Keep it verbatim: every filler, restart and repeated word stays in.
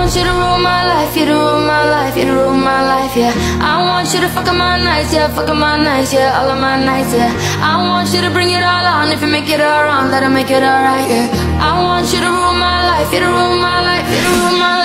want you to rule my life, you to rule my life, you to rule my life, yeah. I want you to fuck up my nights, yeah, fuck up my nights, yeah, all of my nights, yeah. I want you to bring it all on. If you make it all wrong, that'll make it alright, yeah. I want you to rule my life, you to rule my life, you to rule my life.